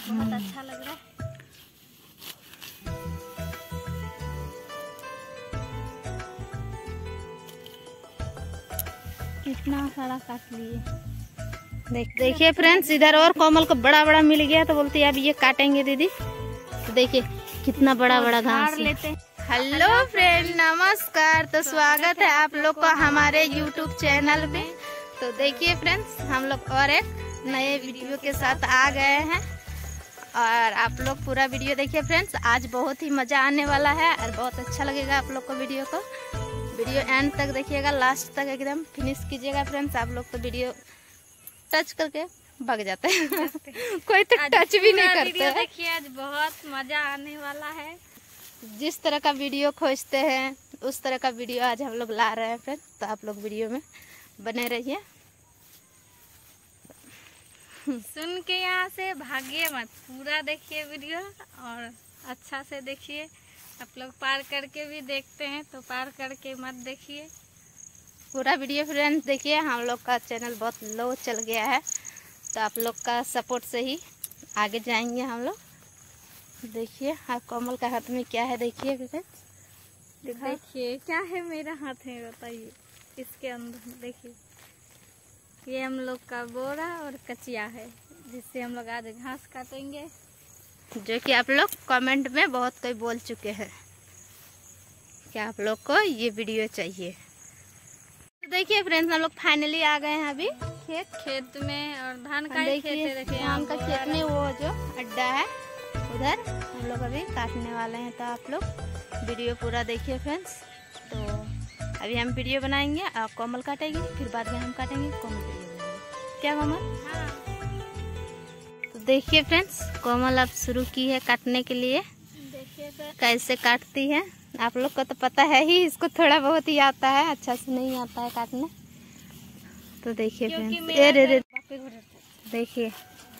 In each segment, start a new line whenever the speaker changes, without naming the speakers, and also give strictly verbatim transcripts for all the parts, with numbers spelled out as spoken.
बहुत अच्छा लग रहा है। कितना सारा काट लिए।
देख देखिए फ्रेंड्स, इधर और कोमल को बड़ा बड़ा मिल गया तो बोलती है अब ये काटेंगे दीदी। तो देखिए कितना बड़ा बड़ा घास
लेते हैं।
हेलो फ्रेंड, नमस्कार। तो स्वागत है आप लोग को हमारे यूट्यूब चैनल पे। तो देखिए फ्रेंड्स, हम लोग और एक नए वीडियो के साथ आ गए हैं और आप लोग पूरा वीडियो देखिए फ्रेंड्स। आज बहुत ही मजा आने वाला है और बहुत अच्छा लगेगा आप लोग को वीडियो को। वीडियो एंड तक देखिएगा, लास्ट तक एकदम फिनिश कीजिएगा फ्रेंड्स। आप लोग तो वीडियो टच करके भाग जाते हैं कोई तो टच भी नहीं करते।
देखिए आज बहुत मजा आने वाला है।
जिस तरह का वीडियो खोजते हैं उस तरह का वीडियो आज हम लोग ला रहे हैं फ्रेंड। तो आप लोग वीडियो में बने रहिए।
सुन के यहाँ से भागिए मत, पूरा देखिए वीडियो और अच्छा से देखिए। आप लोग पार करके भी देखते हैं तो पार करके मत देखिए,
पूरा वीडियो फ्रेंड्स देखिए। हम लोग का चैनल बहुत लो चल गया है तो आप लोग का सपोर्ट से ही आगे जाएंगे हम लोग। देखिए हाँ, कोमल का हाथ में क्या है देखिए फ्रेंड्स।
देखिए क्या है मेरा हाथ में, बताइए। इसके अंदर देखिए ये हम लोग का बोरा और कचिया है जिससे हम लोग आज घास काटेंगे,
जो कि आप लोग कमेंट में बहुत कोई बोल चुके हैं कि आप लोग को ये वीडियो चाहिए। तो देखिए फ्रेंड्स, हम लोग फाइनली आ गए हैं अभी खेत
खेत में और धान का ही खेत है। देखिए
धान का खेत में वो जो अड्डा है उधर हम लोग अभी काटने वाले हैं। तो आप लोग वीडियो पूरा देखिए फ्रेंड्स। तो अभी हम वीडियो बनाएंगे और कोमल काटेगी, फिर बाद में हम काटेंगे, कोमल वीडियो बनाएंगे। क्या कोमल? हाँ। तो देखिए फ्रेंड्स, कोमल अब शुरू की है काटने के लिए।
देखिए
कैसे काटती है आप लोग को तो पता है ही, इसको थोड़ा बहुत ही आता है, अच्छा से नहीं आता है काटने। तो देखिए फ्रेंड्स, ये रे रे देखिए।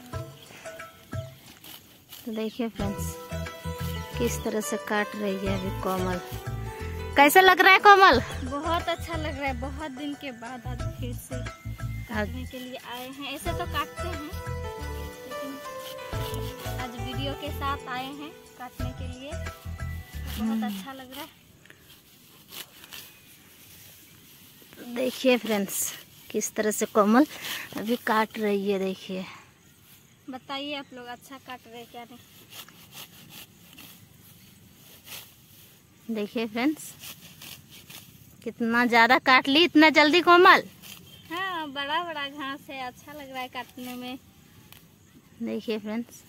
तो देखिए फ्रेंड्स किस तरह से काट रही है अभी कोमल। कैसा लग रहा है कोमल?
बहुत अच्छा लग रहा है। बहुत दिन के बाद आज फिर से काटने के लिए आए हैं। ऐसे तो काटते हैं लेकिन आज वीडियो के साथ आए हैं काटने के लिए। बहुत अच्छा लग रहा है।
तो देखिए फ्रेंड्स किस तरह से कोमल अभी काट रही है। देखिए
बताइए आप लोग अच्छा काट रहे क्या नहीं।
देखिए फ्रेंड्स कितना ज्यादा काट ली इतना जल्दी कोमल।
हाँ, बड़ा बड़ा घास है, अच्छा लग रहा है काटने में।
देखिए फ्रेंड्स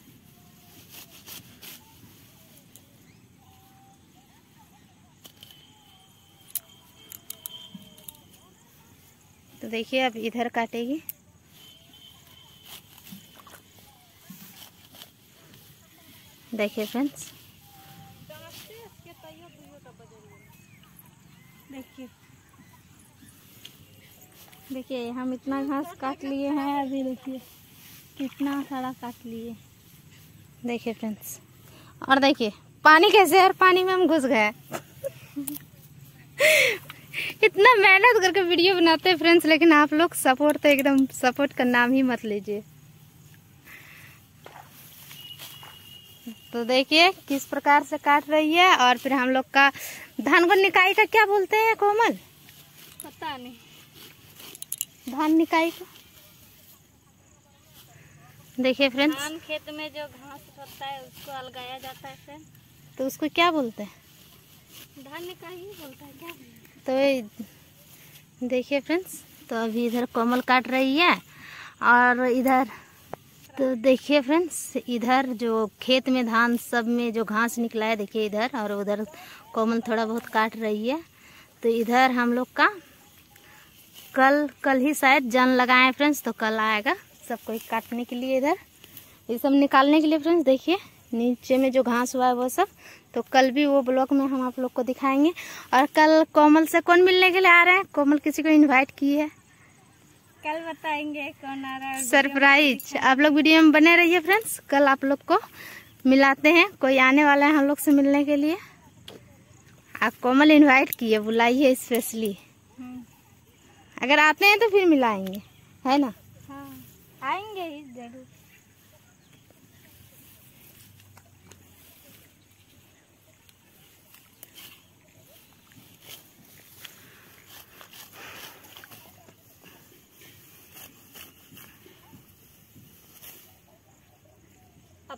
तो देखिए अब इधर काटेगी। देखिए फ्रेंड्स
देखिए देखिए हम इतना घास काट लिए हैं अभी। देखिए कितना सारा काट लिए।
देखिए फ्रेंड्स, और देखिए पानी कैसे है और पानी में हम घुस गए इतना मेहनत करके वीडियो बनाते हैं फ्रेंड्स, लेकिन आप लोग सपोर्ट तो एकदम सपोर्ट का नाम ही मत लीजिए। तो देखिए किस प्रकार से काट रही है। और फिर हम लोग का धान को निकाई का क्या बोलते हैं कोमल?
पता नहीं।
धान निकाई को देखिए फ्रेंड्स,
धान खेत में जो घास होता है उसको अलगाया जाता है फ्रेंड।
तो उसको क्या बोलते हैं?
धान निकाई ही बोलता है क्या?
तो देखिए फ्रेंड्स, तो अभी इधर कोमल काट रही है और इधर तो देखिए फ्रेंड्स, इधर जो खेत में धान सब में जो घास निकला है देखिए इधर, और उधर कोमल थोड़ा बहुत काट रही है। तो इधर हम लोग का कल कल ही शायद जन लगाए फ्रेंड्स, तो कल आएगा सब कोई काटने के लिए इधर ये सब निकालने के लिए फ्रेंड्स। देखिए नीचे में जो घास हुआ है वो सब, तो कल भी वो ब्लॉग में हम आप लोग को दिखाएंगे। और कल कोमल से कौन मिलने के लिए आ रहे हैं? कोमल किसी को इनवाइट की है,
कल बताएंगे कौन आ रहा है।
सरप्राइज। आप लोग वीडियो में बने रहिए फ्रेंड्स, कल आप लोग को मिलाते हैं। कोई आने वाला है हम लोग से मिलने के लिए। आप कोमल इनवाइट की है, बुलाई है स्पेशली। अगर आते हैं तो फिर मिलाएंगे, है ना?
हाँ, आएंगे ही जरूर।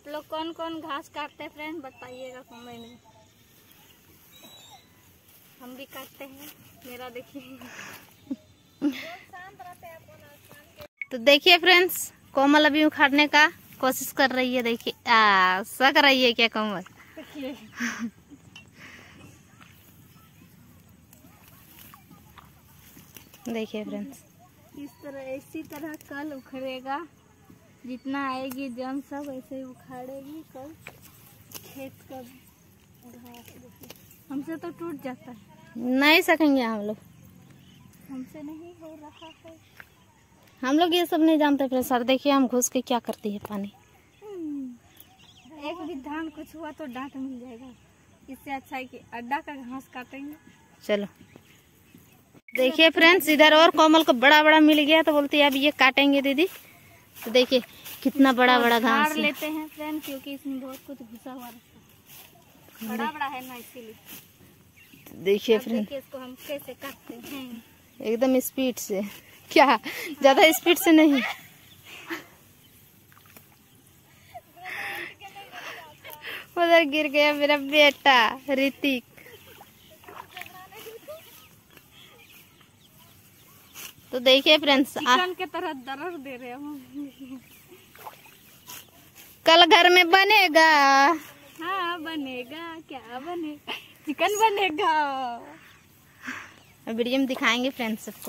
आप लोग कौन कौन घास काटते हैं फ्रेंड बताइएगा कमेंट में। हम भी काटते हैं। मेरा देखिए।
तो देखिए फ्रेंड्स, कोमल अभी उखाड़ने का कोशिश कर रही है। देखिए आ सक रही है क्या कोमल? देखिए फ्रेंड्स,
इस तरह इसी तरह कल उखड़ेगा। जितना आएगी जन सब ऐसे ही उखाड़ेगी कल खेत का घास। हमसे तो टूट जाता है।
नहीं सकेंगे हम लोग।
हमसे नहीं हो रहा है।
हम लोग ये सब नहीं जानते फ्रेंड्स। सर देखिए हम घुस के क्या करती है पानी।
एक भी धान कुछ हुआ तो डांट मिल जाएगा। इससे अच्छा है कि अड्डा का घास काटेंगे।
चलो देखिए फ्रेंड्स, इधर और कोमल को बड़ा बड़ा मिल गया तो बोलती है अब ये काटेंगे दीदी। तो देखिए कितना बड़ा बड़ा घास है।
लेते हैं फ्रेंड, क्योंकि इसमें बहुत कुछ घुसा हुआ रहता है। बड़ा बड़ा है ना, इसीलिए।
देखिए फ्रेंड,
इसको हम कैसे काटते हैं
एकदम स्पीड से। क्या ज्यादा स्पीड से नहीं। उधर गिर गया मेरा बेटा ऋतिक। तो देखिए फ्रेंड्स,
चिकन के तरह दर्द दे रहे हैं।
कल घर में बनेगा।
हाँ बनेगा, क्या बनेगा? चिकन बनेगा।
वीडियो में दिखाएंगे फ्रेंड्स सबको।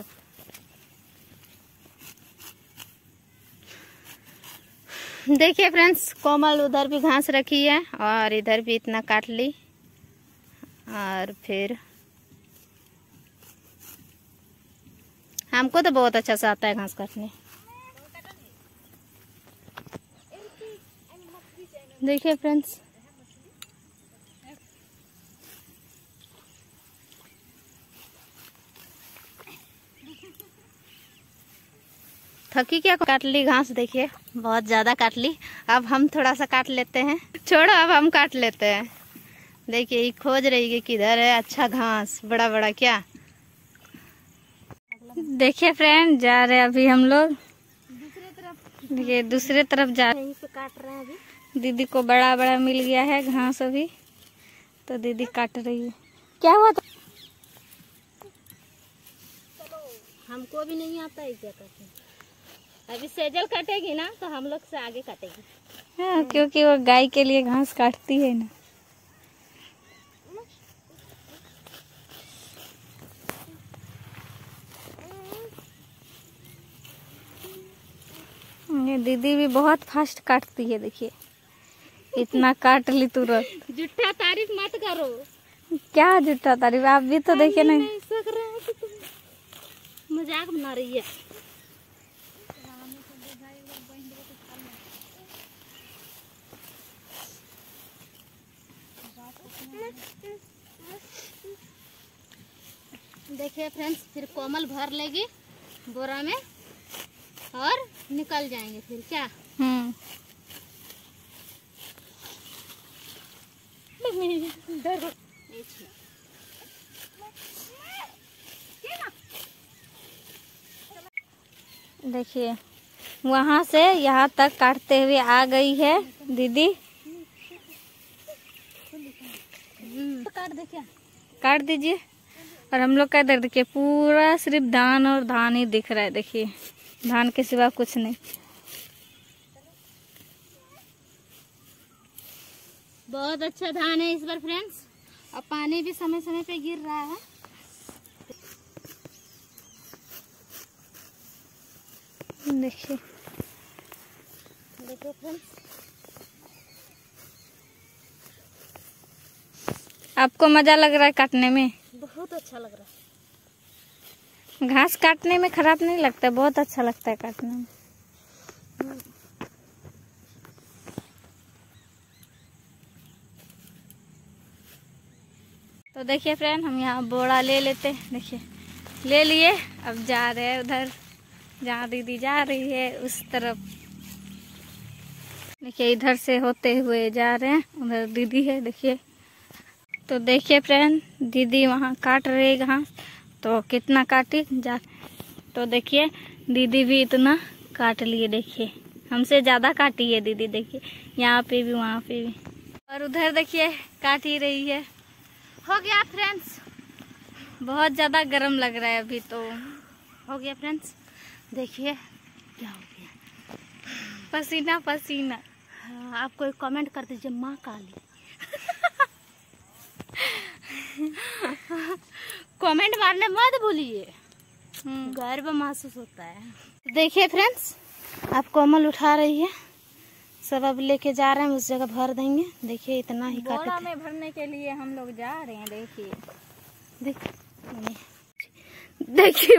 देखिए फ्रेंड्स, कोमल उधर भी घास रखी है और इधर भी इतना काट ली। और फिर हमको तो बहुत अच्छा से आता है घास काटने। देखिए फ्रेंड्स, थकी क्या, काट ली घास। देखिए बहुत ज्यादा काट ली। अब हम थोड़ा सा काट लेते हैं। छोड़ो, अब हम काट लेते हैं। देखिए ये खोज रही है किधर है अच्छा घास बड़ा बड़ा। क्या
देखिए फ्रेंड, जा रहे हैं अभी हम लोग दूसरे तरफ। ये दूसरे तरफ जा
यहीं पे काट रहे हैं अभी।
दीदी को बड़ा बड़ा मिल गया है घास अभी, तो दीदी काट रही है।
क्या हुआ था? हमको भी नहीं आता है क्या काटना। अभी सेजल काटेगी ना तो हम लोग से आगे काटेगी।
हाँ, क्योंकि वो गाय के लिए घास काटती है ना। ये दीदी भी बहुत फास्ट काटती है। देखिए इतना काट ली तुरंत।
झूठा तारीफ मत करो।
क्या झूठा तारीफ? आप भी तो देखिए ना।
सक रहे हैं कि तुम मजाक बना रही है। देखिए फ्रेंड्स, फिर कोमल भर लेगी बोरा में और निकल जाएंगे फिर। क्या
हम्म देखिए वहाँ से यहाँ तक काटते हुए आ गई है दीदी।
तो काट दे क्या?
काट दीजिए। और हम लोग का इधर देखिए पूरा सिर्फ धान और धान ही दिख रहा है। देखिए धान के सिवा कुछ नहीं।
बहुत अच्छा धान है इस बार फ्रेंड्स, और पानी भी समय समय पे गिर रहा है।
देखिए
देखिए फ्रेंड्स,
आपको मजा लग रहा है काटने में?
बहुत अच्छा लग रहा है।
घास काटने में खराब नहीं लगता, बहुत अच्छा लगता है काटने में। तो देखिए फ्रेंड, हम यहाँ बोरा ले लेते हैं। देखिए ले लिए, अब जा रहे हैं उधर जहाँ दीदी जा रही है उस तरफ। देखिए इधर से होते हुए जा रहे हैं, उधर दीदी है। देखिए तो देखिए फ्रेंड, दीदी वहाँ काट रही घास। तो कितना काटी जा, तो देखिए दीदी भी इतना काट लिए। देखिए हमसे ज़्यादा काटी है दीदी, देखिए यहाँ पे भी वहाँ पे भी, और उधर देखिए काट ही रही है।
हो गया फ्रेंड्स,
बहुत ज़्यादा गर्म लग रहा है अभी तो।
हो गया फ्रेंड्स, देखिए क्या हो गया,
पसीना पसीना।
हाँ, आप कोई कमेंट कर दीजिए माँ काली। कमेंट मारने मत भूलिए, गर्व महसूस होता है। देखिए फ्रेंड्स, आप कोमल उठा रही है, सब अब लेके जा रहे हैं, उस जगह भर देंगे। देखिए इतना ही काटे
बोरा में भरने के लिए हम लोग जा रहे हैं। देखिए
देख देखिए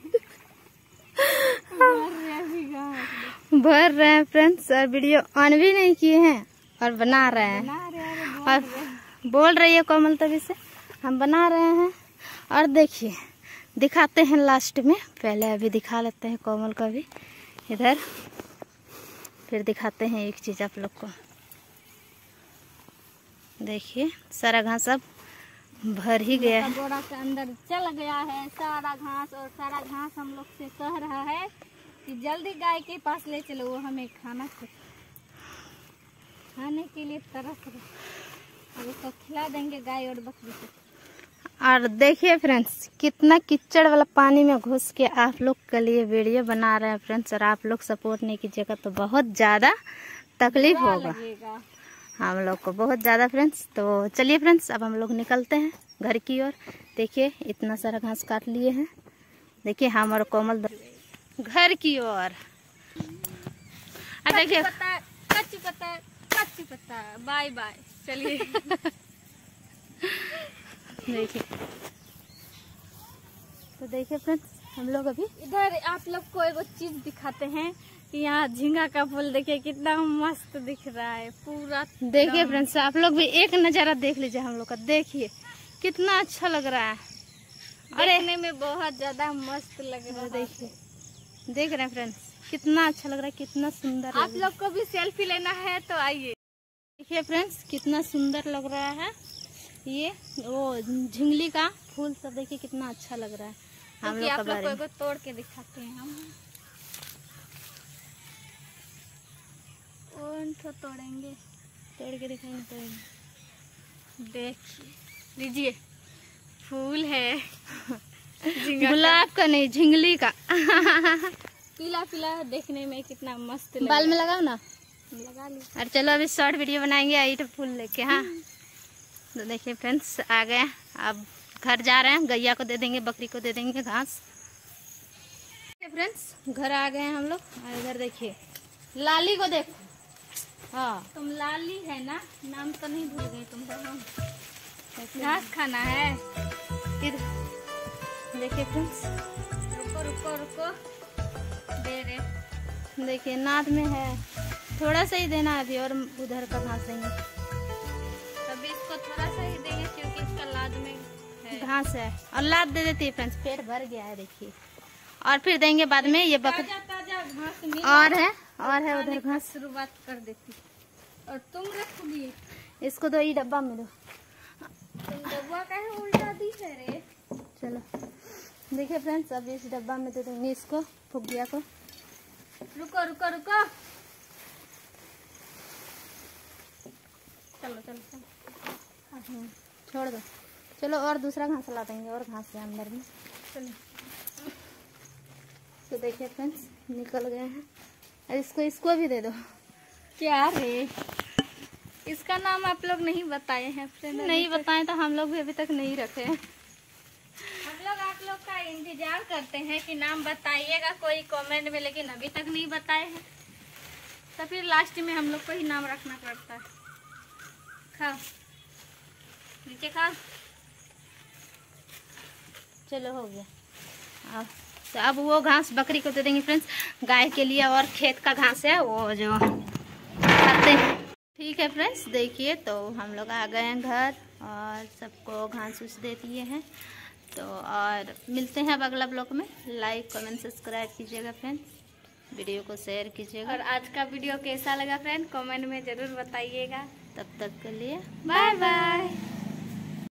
भर रहे हैं फ्रेंड्स, और वीडियो ऑन भी नहीं किए हैं और बना रहे हैं,
बना रहे हैं
और बोल रही है कोमल तभी से हम बना रहे हैं। और देखिए दिखाते हैं लास्ट में, पहले अभी दिखा लेते हैं कोमल का भी इधर, फिर दिखाते हैं एक चीज आप लोग को। देखिए सारा घास अब भर ही गया है,
बोरा के अंदर चल गया है सारा घास, और सारा घास हम लोग से कह रहा है कि जल्दी गाय के पास ले चलो, वो हमें खाना खाने के लिए तरस रहे, अब उसको खिला देंगे गाय और बकरी को।
और देखिए फ्रेंड्स कितना कीचड़ वाला पानी में घुस के आप लोग के लिए वीडियो बना रहे हैं फ्रेंड्स, और आप लोग सपोर्ट नहीं कीजिएगा तो बहुत ज़्यादा तकलीफ होगा हम लोग को, बहुत ज़्यादा फ्रेंड्स। तो चलिए फ्रेंड्स, अब हम लोग निकलते हैं घर की ओर। देखिए इतना सारा घास काट लिए हैं, देखिए हम और कोमल घर की ओर। देखिए
कच्ची पत्ता कच्ची पत्ता बाय बाय, चलिए।
देखिए तो देखिए फ्रेंड्स, हम लोग अभी
इधर आप लोग को एक चीज दिखाते हैं कि यहाँ झींगा का फूल देखिए कितना मस्त दिख रहा है पूरा।
देखिए फ्रेंड्स, आप लोग भी एक नज़ारा देख लीजिए हम लोग का, देखिए कितना अच्छा लग रहा है,
देखने में बहुत ज्यादा मस्त लग रहा है।
देखिए देख रहे हैं फ्रेंड्स कितना अच्छा लग रहा है, कितना सुंदर।
आप लोग को भी सेल्फी लेना है तो आइए।
देखिए फ्रेंड्स कितना सुंदर लग रहा है, ये वो झिंगली का फूल सब देखिए कितना अच्छा लग रहा है। हम लोग
आप लोग को तोड़ के दिखाते हैं हम, तो तोड़ेंगे,
तोड़ के दिखाएंगे तो
देखिए लीजिए फूल है
गुलाब का नहीं, झिंगली का।
पीला पीला देखने में कितना मस्त
बाल में लगाओ ना,
लगा ली।
और चलो अभी शॉर्ट वीडियो बनाएंगे आई तो फूल लेके। हाँ तो देखिए फ्रेंड्स आ गए, अब घर जा रहे हैं, गैया को दे देंगे, बकरी को दे देंगे घास। फ्रेंड्स घर आ गए हैं हम लोग, और इधर देखिए लाली को देखो। हाँ
तुम लाली है ना, नाम तो नहीं भूल गई तुम तो। घास खाना है
इधर देखिए फ्रेंड्स,
रुको रुको रुको दे रहे।
देखिए नाद में है, थोड़ा सा ही देना है अभी, और उधर का घास देंगे।
अभी इसको थोड़ा सा ही देंगे क्योंकि इसका लाद में है।
घास है और लाद दे देती है फ्रेंड्स, पेट भर गया है देखिए, और फिर देंगे बाद में ये बकरी।
ताजा ताजा घास मिल
और है और है उधर घास,
शुरुआत कर देती। और तुम रखोगी
इसको दो, ये डब्बा में दो।
तुम डब्बा कहे उल्टा दी है रे।
चलो देखिए फ्रेंड्स, अब इस डब्बा में दे देंगे इसको, फुगिया को।
रुको रुको रुको, चलो चलो चलो
छोड़ दो, चलो और दूसरा घास ला देंगे, और घास है अंदर में।
चलो
तो देखिए फ्रेंड्स निकल गए हैं, और इसको इसको भी दे दो।
क्या रे, इसका नाम आप लोग नहीं बताए हैं फ्रेंड?
नहीं बताएं तो हम लोग भी अभी तक नहीं रखे हैं।
हम लोग आप लोग का इंतजार करते हैं कि नाम बताइएगा कोई कमेंट में, लेकिन अभी तक नहीं बताए हैं, तो फिर लास्ट में हम लोग को ही नाम रखना पड़ता है। खाओ नीचे खाओ।
चलो हो गया। अब तो अब वो घास बकरी को दे देंगे फ्रेंड्स, गाय के लिए, और खेत का घास है वो जो खाते हैं। ठीक है फ्रेंड्स, देखिए तो हम लोग आ गए हैं घर, और सबको घास उस दे दिए हैं। तो और मिलते हैं अब अगला ब्लॉग में। लाइक कमेंट सब्सक्राइब कीजिएगा फ्रेंड्स, वीडियो को शेयर कीजिएगा,
और आज का वीडियो कैसा लगा फ्रेंड कमेंट में ज़रूर बताइएगा।
तब तक के लिए
बाय बाय।